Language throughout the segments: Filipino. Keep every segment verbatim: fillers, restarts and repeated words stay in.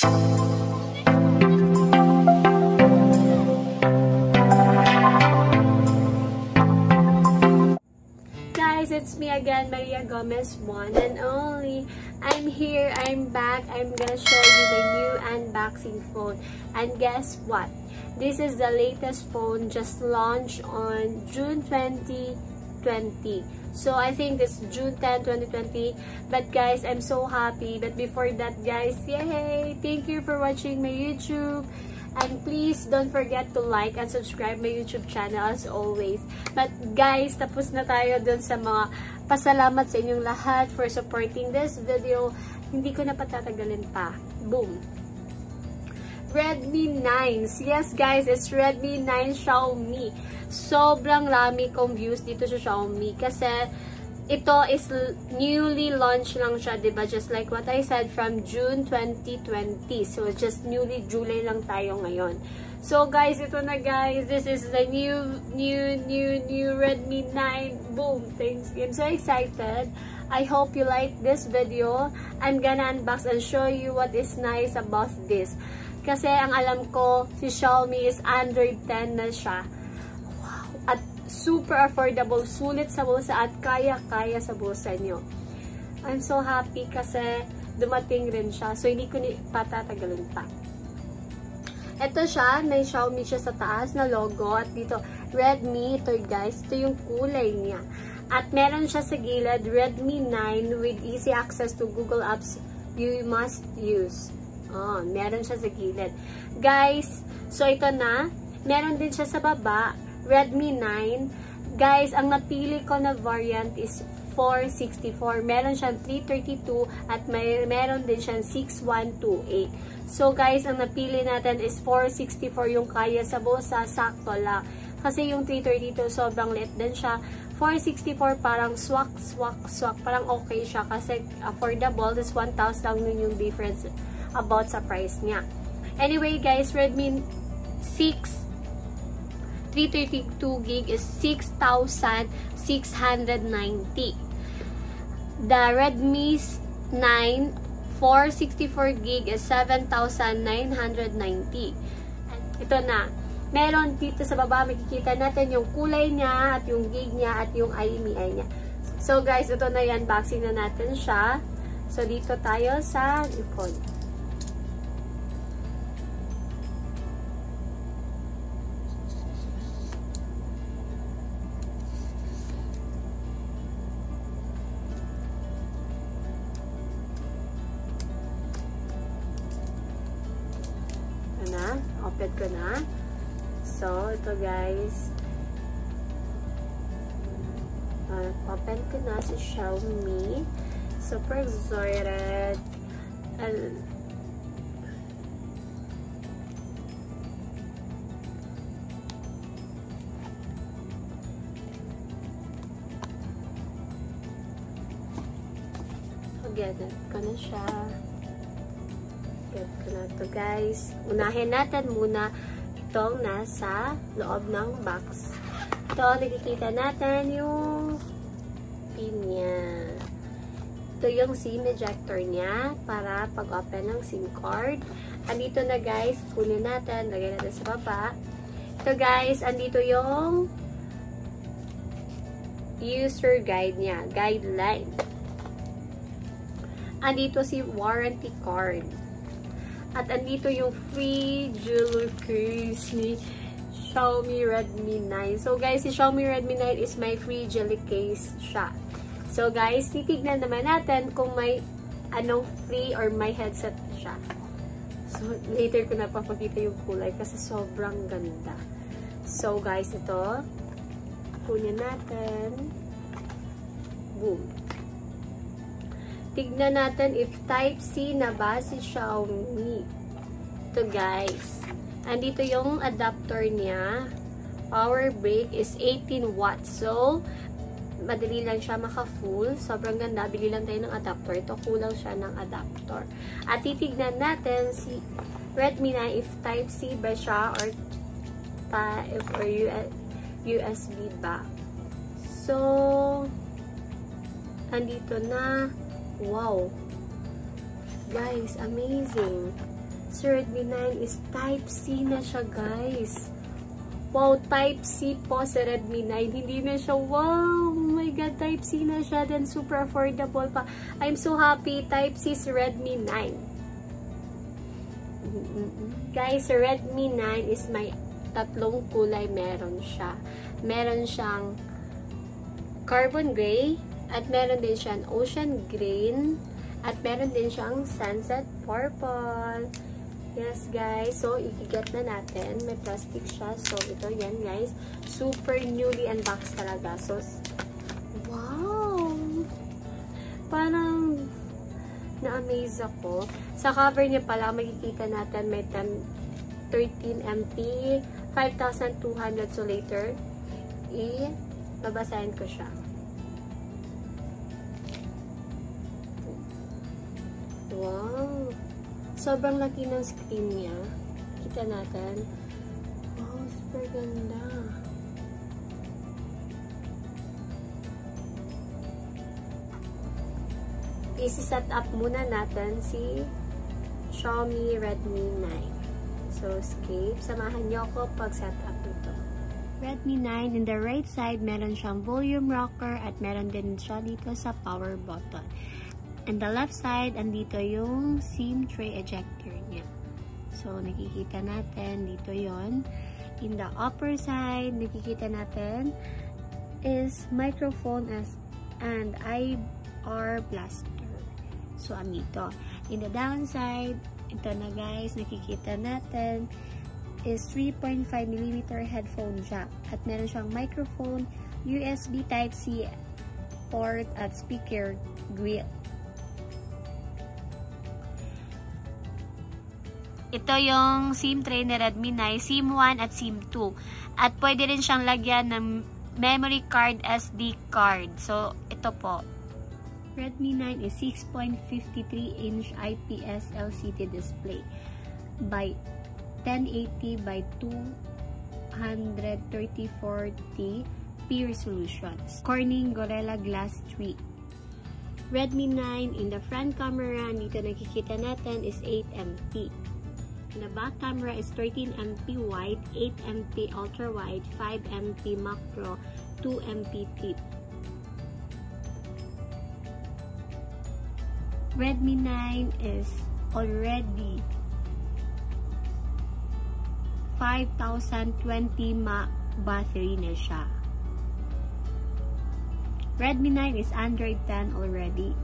It's me again, Maria Gomez, one and only. I'm here, I'm back. I'm gonna show you the new unboxing phone. And guess what? This is the latest phone just launched on June twenty twenty. So I think it's June tenth, twenty twenty. But guys, I'm so happy. But before that, guys, yay! Thank you for watching my YouTube. And please don't forget to like and subscribe my YouTube channel as always. But guys, tapos na tayo dun sa mga pasalamat sa inyong lahat for supporting this video. Hindi ko na patatagalin pa. Boom! Redmi nine. Yes guys, it's Redmi nine Xiaomi. Sobrang rami kong views dito sa Xiaomi kasi ito is newly launched lang siya, diba? Just like what I said, from June twenty twenty. So, just newly, July lang tayo ngayon. So, guys, ito na guys. This is the new, new, new, new Redmi nine. Boom! Thanks. I'm so excited. I hope you like this video. I'm gonna unbox and show you what is nice about this. Kasi, ang alam ko, si Xiaomi is Android ten na siya. At super affordable, sulit sa bulsa at kaya-kaya sa bulsa nyo. I'm so happy kasi dumating rin siya. So, hindi ko ni patatagalin pa. Ito siya, may Xiaomi siya sa taas na logo. At dito, Redmi. Ito guys, ito yung kulay niya. At meron siya sa gilid, Redmi nine with easy access to Google Apps you must use. Oh, meron siya sa gilid. Guys, so ito na. Meron din siya sa baba. Redmi nine. Guys, ang napili ko na variant is four sixty-four. Meron siyang three thirty-two at may meron din siyang six one two eight. So guys, ang napili natin is four sixty-four yung kaya sa bulsa, sakto lang. Kasi yung three thirty-two sobrang liit din siya. four sixty-four parang swak, swak, swak. Parang okay siya kasi affordable. This one thousand lang nun yung difference about sa price niya. Anyway guys, Redmi six three thirty-two gig is six thousand six hundred ninety. The Redmi nine four sixty-four gig is seven thousand nine hundred ninety. Ito na. Meron dito sa baba, makikita natin yung kulay niya at yung gig niya at yung I M E I niya. So guys, ito na yan. Unboxing na natin siya. So dito tayo sa likod. Na, open ko na. So, ito guys. Uh, open ko na si Xiaomi. Super excited. Uh, Get it ko na siya. Get ko na ito guys. Unahin natin muna itong nasa loob ng box. Ito, nakikita natin yung pin niya. Ito yung SIM ejector niya para pag-open ng SIM card. Andito na guys, kunin natin. Lagay natin sa baba. Ito guys, andito yung user guide niya. Guideline. Andito si warranty card. At andito yung free jewelry case ni Xiaomi Redmi nine. So guys, si Xiaomi Redmi nine is my free jewelry case siya. So guys, titignan naman natin kung may anong free or may headset siya. So later ko na papakita yung kulay kasi sobrang ganda. So guys, ito. Kunin natin. Boom. Tignan natin if type C na ba si Xiaomi. Ito guys. Andito yung adapter niya. Power brick is eighteen watts. So, madali lang siya maka-full. Sobrang ganda. Bili lang tayo ng adapter. Ito kulang siya ng adapter. At titignan natin si Redmi nine if type C ba siya or type or U S B ba. So, andito na. Wow! Guys, amazing! sa Redmi nine is Type-C na siya, guys. Wow, Type-C po sa Redmi nine. Hindi na siya, wow, oh my god, Type-C na siya. Then, super affordable pa. I'm so happy, Type-C sa Redmi nine. Mm-mm. Guys, sa Redmi nine is may tatlong kulay meron siya. Meron siyang carbon gray, at meron din siyang ocean green, at meron din siyang sunset purple. Yes, guys. So, i-get na natin. May plastic siya. So, ito, yan, guys. Super newly unboxed talaga. So, wow! Parang na-amaze ako. Sa cover niya pala, makikita natin may thirteen megabytes, five thousand two hundred. So, later, i-babasahin ko siya. Wow! Sobrang laki ng screen niya. Kita natin. Wow, super ganda. Isi-set up muna natin si Xiaomi Redmi nine. So, escape. Samahan niyo ako pag-set up nito. Redmi nine, in the right side, meron siyang volume rocker at meron din siya dito sa power button. And the left side, andito yung SIM tray ejector niya. So, nakikita natin, dito yon. In the upper side, nakikita natin is microphone as and I R blaster. So, andito. In the downside, ito na guys, nakikita natin is three point five millimeter headphone jack. At meron siyang microphone, U S B Type-C port at speaker grill. Ito yung SIM tray ni Redmi nine, SIM one at SIM two. At pwede rin siyang lagyan ng memory card, S D card. So, ito po. Redmi nine is six point five three inch I P S L C D display by ten eighty by two thirty forty p resolutions. Corning Gorilla Glass three. Redmi nine, in the front camera, dito nakikita natin is eight megapixels. The back camera is thirteen megapixels wide, eight megapixels ultra wide, five megapixels macro, two megapixels tip. Redmi nine is already five thousand twenty mAh battery na siya. Redmi nine is Android ten already.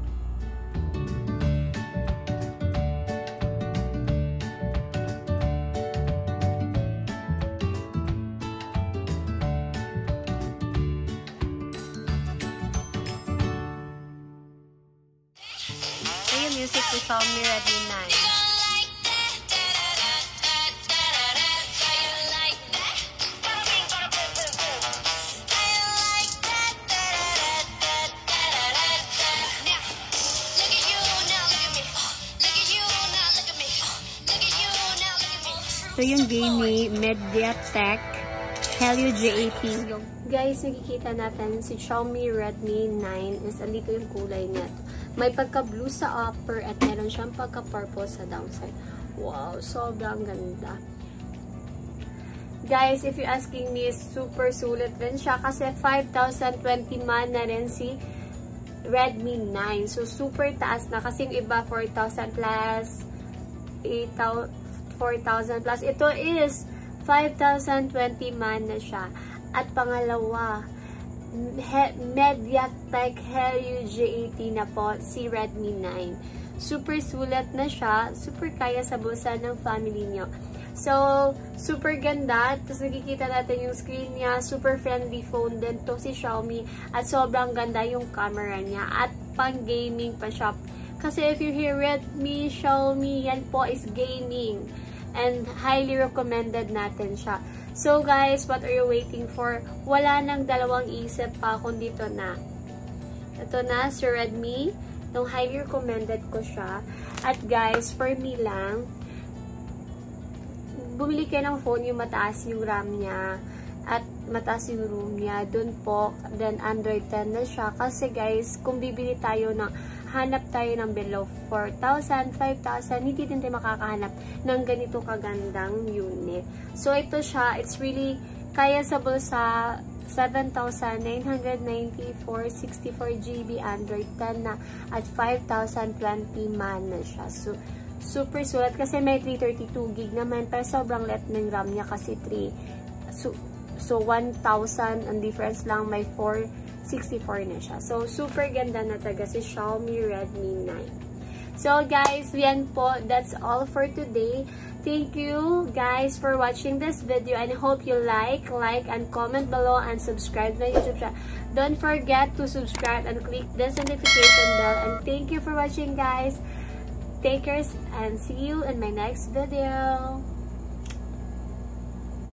Music to Xiaomi Redmi nine. Ito yung gaming MediaTek Helio G eighty. Guys, nakikita natin si Xiaomi Redmi nine is andito yung kulay niya. May pagka-blue sa upper at meron siyang pagka-purple sa downside. Wow, sobrang ganda. Guys, if you asking me, super sulit rin siya kasi five thousand twenty mAh na rin si Redmi nine. So, super taas na kasi yung iba four thousand plus, four thousand plus. Ito is five thousand twenty mAh na siya. At pangalawa, MediaTek Helio G eighty na po si Redmi nine. Super sulit na siya. Super kaya sa bulsa ng family nyo. So, super ganda. Tapos nakikita natin yung screen niya. Super friendly phone din to si Xiaomi. At sobrang ganda yung camera niya. At pang gaming pa siya. Kasi if you hear Redmi, Xiaomi, yan po is gaming. And highly recommended natin siya. So guys, what are you waiting for? Wala nang dalawang isip pa kundi dito na. Ito na si Redmi. Nung highly recommended ko siya. At guys, for me lang, bumili kayo ng phone yung mataas yung RAM niya at mataas yung room niya. Dun po, then Android ten na siya. Kasi guys, kung bibili tayo ng hanap tayo ng below four thousand, five thousand, hindi din tayo makakahanap ng ganito kagandang unit. So, ito siya, it's really kaya sa bulsa, seven thousand nine hundred ninety-four, sixty-four G B Android ten na at five thousand twenty man na siya. So, super sulit kasi may three thirty-two gig naman pero sobrang light ng RAM niya kasi three. So, so one thousand ang difference lang, may four sixty-four na siya. So, super ganda na talaga si Xiaomi Redmi nine. So, guys, yan po. That's all for today. Thank you, guys, for watching this video. And I hope you like, like, and comment below and subscribe to my YouTube channel. Don't forget to subscribe and click this notification bell. And thank you for watching, guys. Take care and see you in my next video.